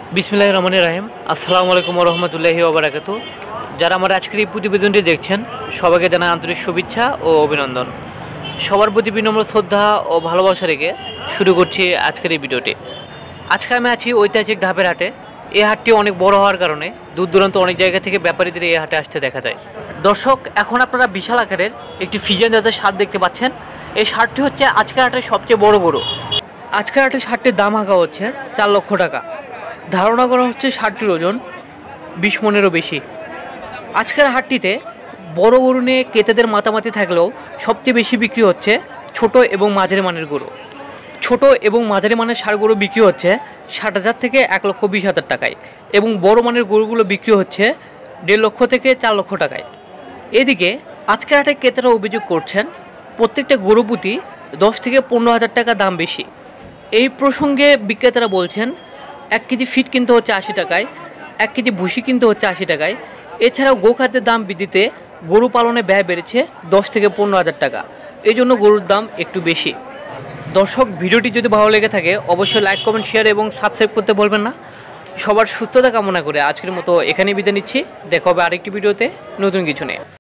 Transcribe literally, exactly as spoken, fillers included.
বিসমিল্লাহির রহমানির রহিম। আসসালামু আলাইকুম ওয়া রাহমাতুল্লাহি ওয়া বারাকাতুহু। যারা আমার আজকের এই প্রতিবেদনটি দেখছেন সবাইকে জানাই আন্তরিক শুভেচ্ছা ও অভিনন্দন। সবার প্রতি বিনম্র শ্রদ্ধা ও ভালোবাসা রেখে শুরু করছি আজকের এই ভিডিওটি। আজকে আমি আছি ঐতিহাসিক ধাপের হাটে। এই হাটটি অনেক বড় হওয়ার কারণে দূর দূরান্ত অনেক জায়গা থেকে ব্যাপারীদের এই হাটে আসতে দেখা যায়। দর্শক, এখন আপনারা বিশাল আকারের একটি ফিজিয়ান জাতের ষাঁড় দেখতে পাচ্ছেন। এই ষাঁড়টি হচ্ছে আজকের হাটের সবচেয়ে বড় গরু। আজকের হাটে ষাঁড়টির দাম হাঁকা হচ্ছে চার লক্ষ টাকা। ধারণা করা হচ্ছে ষাঁড়টির ওজন বিশ মনেরও বেশি। আজকের হাটটিতে বড় গরু নিয়ে ক্রেতাদের মাতামাতি থাকলেও সবচেয়ে বেশি বিক্রি হচ্ছে ছোট এবং মাঝারি মানের গরু। ছোট এবং মাঝারি মানের ষাঁড় গরু বিক্রি হচ্ছে ষাট হাজার থেকে এক লক্ষ বিশ হাজার টাকায় এবং বড় মানের গরুগুলো বিক্রি হচ্ছে দেড় লক্ষ থেকে চার লক্ষ টাকায়। এদিকে আজকের হাটে ক্রেতারা অভিযোগ করছেন প্রত্যেকটা গরু প্রতি দশ থেকে পনেরো হাজার টাকা দাম বেশি। এই প্রসঙ্গে বিক্রেতারা বলছেন এক কেজি ফিট কিনতে হচ্ছে আশি টাকায়, এক কেজি ভুসি কিনতে হচ্ছে আশি টাকায়। এছাড়াও গোখাদ্যের দাম বৃদ্ধিতে গরু পালনে ব্যয় বেড়েছে দশ থেকে পনেরো হাজার টাকা। এই জন্য গরুর দাম একটু বেশি। দর্শক, ভিডিওটি যদি ভালো লেগে থাকে অবশ্যই লাইক, কমেন্ট, শেয়ার এবং সাবস্ক্রাইব করতে বলবেন না। সবার সুস্থতা কামনা করে আজকের মতো এখানেই বিদায় নিচ্ছি। দেখা হবে আরেকটি ভিডিওতে নতুন কিছু নিয়ে।